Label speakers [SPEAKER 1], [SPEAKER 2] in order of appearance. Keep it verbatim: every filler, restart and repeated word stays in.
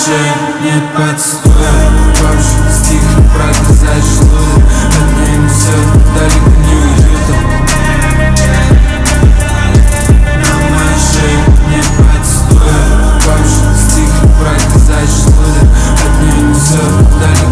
[SPEAKER 1] шее нет подстоя. Бабушка стих, проказать желудок. От меня несет, далеко не уйдет. На моей шее нет подстоя. Бабушка стих, проказать желудок. От меня несет, далеко